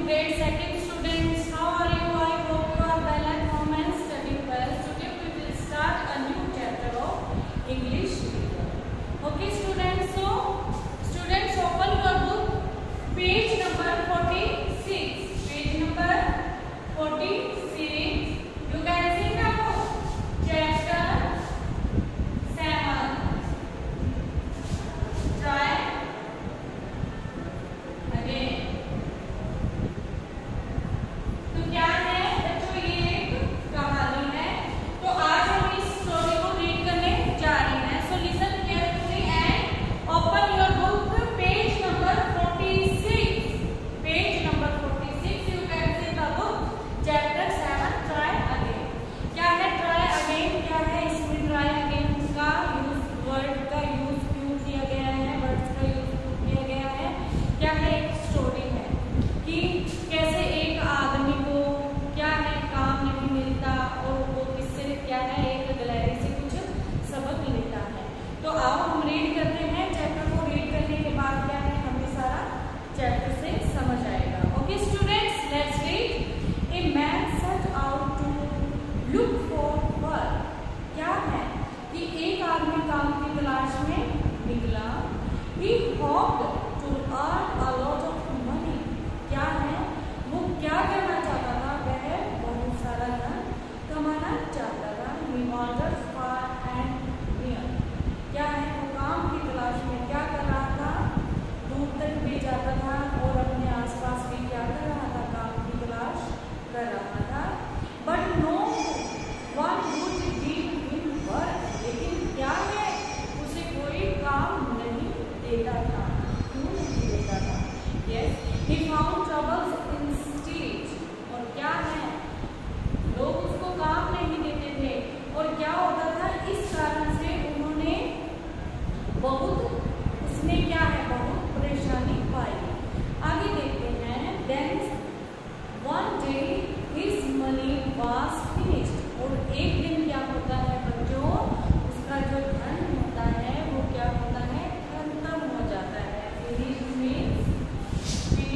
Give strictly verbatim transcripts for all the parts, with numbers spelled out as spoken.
grade second students. How are you? I hope you are well at home and studying well. Today we will start a new chapter of English literature. Okay students, so students open your book, page number forty-six. Page number forty-six. You can see the book, chapter seven. Try again. तो क्या है बच्चों, ये एक कहानी है। तो आज हम इस स्टोरी को रीड करने जा रहे हैं। So listen carefully and open your book, page number forty-six. Page number forty-six. You can see the book, chapter seven, try again. क्या है ट्राई अगेन? क्या है इसमें ट्राई अगेन का यूज, वर्ड का यूज क्यों किया गया है, वर्ड्स का यूज क्यों किया गया है? क्या है, एक स्टोरी है कि कैसे एक आदमी को क्या है काम नहीं मिलता और वो किससे क्या है एक गैलरी से कुछ सबक लेता है। तो आओ हम रीड करते हैं। चैप्टर को रीड करने के बाद क्या है हमें सारा चैप्टर से समझ आएगा। Okay students, let's read. A man set out to look for work. क्या है कि एक आदमी काम की तलाश में निकला। He hoped to earn a lot of money. क्या है वो क्या करना चाहता था? वह बहुत सारा धन कमाना चाहता था। He wandered far and near. क्या है वो काम की तलाश में क्या कर रहा था? दूर तक भी जाता था और अपने आसपास भी क्या कर रहा था? काम की तलाश कर रहा था। But no one would give him work. लेकिन क्या है उसे कोई काम नहीं देता था। क्यों नहीं देता था? Yes, he found troubles instead. और क्या है लोग उसको काम नहीं देते थे और क्या होता था, इस कारण से उन्होंने बहुत उसने क्या है बहुत परेशानी पाई। आगे देखते हैं। Then one day his money was finished. और एक दिन क्या होता है बच्चों, उसका जो धन होता है वो क्या होता है खत्म हो जाता है। Finished means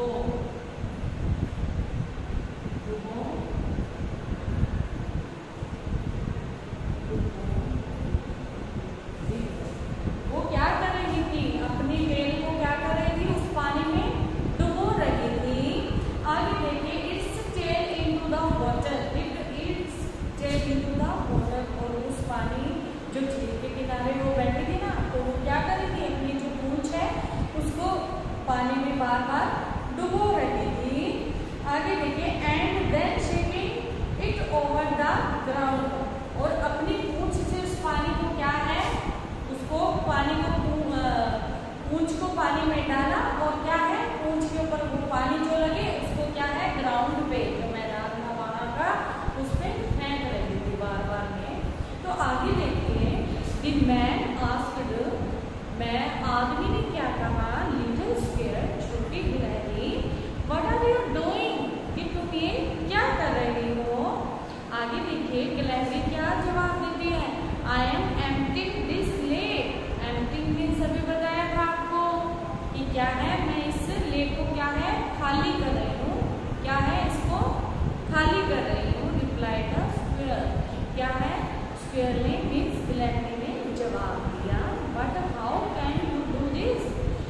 डुबो, डुबो, वो क्या कर रही थी, अपनी बेल को क्या कर रही थी, उस पानी में डुबो रही थी। आगे देखिए, it's tail into the water, it it's tail into the water, और उस पानी जो झील के किनारे वो बैठी थी ना, तो वो क्या कर रही थी, अपनी जो पूंछ है उसको पानी में बार बार डुबो रही थी। आगे देखिए, and then shaking it over the ground, और अपनी पूंछ से उस पानी को क्या है, उसको पानी को पूंछ को पानी में डाला, और क्या है, पूंछ के ऊपर वो पानी जो लगे उसको क्या है, ग्राउंड पे जो मैदान था वहां का, उस पे फेंक रही थी बार बार में। तो आगे देखिए, द मैन आस्क्ड, मैं आदमी ने क्या कहा, लिटिल स्केयर, छोटी गिलहरी, व्हाट आर यू डूइंग, कि तुम ये क्या कर रही हो। आगे देखिए, गिलहरी क्या जवाब देती है, I am emptying this lake, emptying means अभी बताया था आपको कि क्या है, मैं इस लेक को क्या है, खाली कर रही हूँ, क्या है, इसको खाली कर रही हूँ। रिप्लाई द स्क्वेयर, क्या है, स्क्वेयर ने मीन्स गिलहरी ने जवाब दिया, but how can you do this,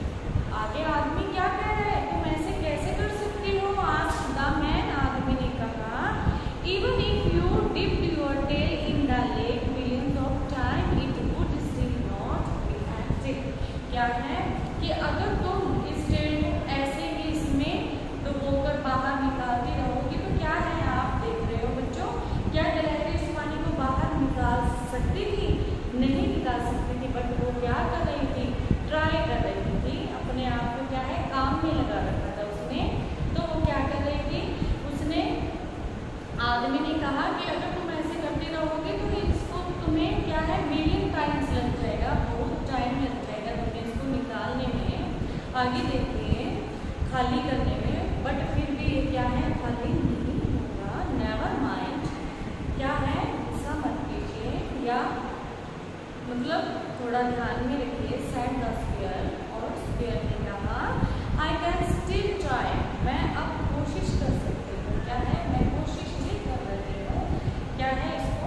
आगे आदमी क्या कह रहा है, तुम ऐसे कैसे कर सकती हो, आस्क्ड द मैन, आदमी ने कहा, even if you dipped your tail in the lake millions of time it would still not be active, क्या है कि अगर तुम इस टेल को ऐसे ही इसमें डुबोकर बाहर निकालती रहोगी, तो क्या है, आप देख रहे हो बच्चों, क्या गिलहरी इस पानी को बाहर निकाल सकती थी, नहीं निकाल सकती थी, बट वो क्या कर रही थी, ट्राई कर रही थी, अपने आप को क्या है, काम में लगा रखा था उसने। तो वो क्या कर रही थी, उसने, आदमी ने कहा कि अगर तुम ऐसे करती रहोगे तो इसको तुम्हें क्या है, मिलियन टाइम्स लग जाएगा, बहुत टाइम लग जाएगा तुम्हें इसको निकालने में। आगे देखिए, खाली करने में, बट फिर भी ये क्या है, खाली नहीं होगा, नेवर माइंड, क्या है, गुस्सा मत कीजिए, या मतलब थोड़ा ध्यान में रखिए, सेड द स्क्वेयर, और स्क्वेयर ने कहा, आई कैन स्टिल ट्राई, मैं अब कोशिश कर सकती हूँ, क्या है, मैं कोशिश भी कर रही हूँ, क्या है, इसको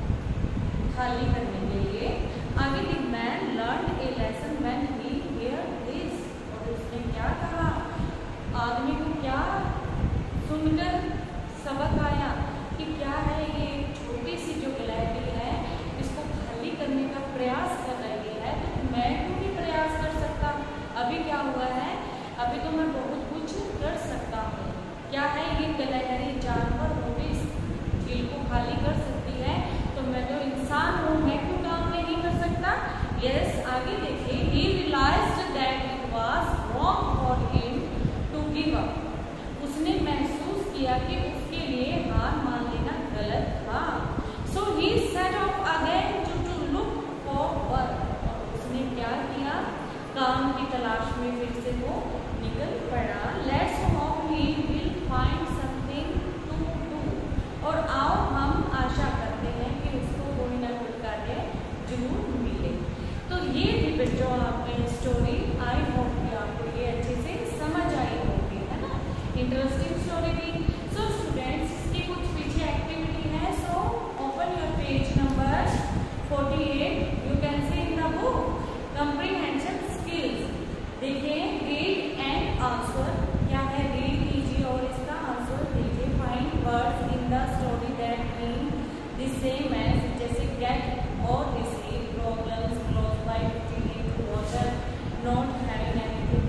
खाली करने के लिए। आगे the man learn a lesson when he hear this, और उसने क्या कहा, आदमी को क्या सुनकर सबक आया कि क्या है, ये छोटी सी जो गिलहरी है इसको खाली करने का प्रयास कर रही है, तो मैं क्यों भी प्रयास कर सकता, अभी क्या हुआ है, अभी तो मैं बहुत कुछ कर सकता हूँ, क्या है, ये गिलहरी जानवर हो भी इस झील को खाली कर सकती है, तो मैं तो इंसान हूँ, मैं क्यों काम नहीं कर सकता। यस, आगे देखिए, he realized that it was wrong for him to give up, उसने महसूस किया कि उसके लिए हार मान लेना गलत था। So he set off again to, to look for work, और उसने क्या किया, काम की तलाश में फिर से वो निकल पड़ा। Let's hope he will find something to do, और आओ हम आशा करते हैं कि उसको कोई ना कोई कार्य जरूर मिले। तो ये थी बच्चों आपकी स्टोरी, आई होप कि आपको ये अच्छे से समझ आई होगी, है ना, इंटरेस्टिंग स्टोरी थी। सो स्टूडेंट्स, इसकी कुछ पीछे एक्टिविटी है, so open your page number forty eight, you can see in the book comprehension skills, देखिए, रीड एंड आंसर, क्या है, रीड कीजिए और इसका आंसर दीजिए, find words in the story that mean the same as, जैसे get और receive, problems, close by, teaching, water, not having anything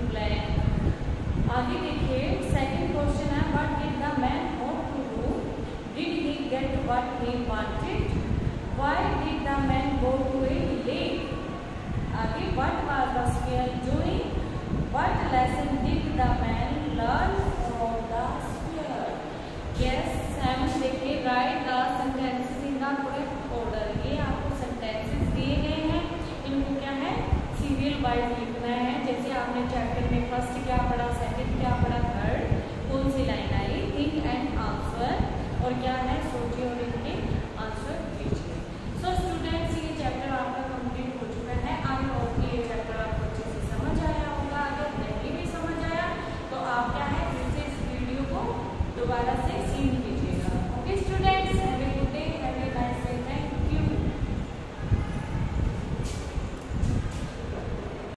plan. आगे देखिए, सेकंड क्वेश्चन है, what did the man want to do, did he get what he wanted, why did the man go to a lake, आगे what was the square doing, what lesson did the man learn from the square. Yes, seven देखिए, write the sentences in the correct order, ये आपको sentences दिए गए हैं, इनको क्या है, सीरियल वाइज लिखना है, जैसे आपने चैप्टर में फर्स्ट क्या पढ़ा, सेकंड क्या पढ़ा, थर्ड कौन सी लाइन आई, थिंक एंड आंसर, और क्या है, सोचिए और इनके आंसर दीजिए। सो स्टूडेंट्स, ये चैप्टर आपका कंप्लीट हो चुका है, आई होप कि ये चैप्टर आपको अच्छे से समझ आया होगा, अगर नहीं भी समझ आया तो आप क्या है दोबारा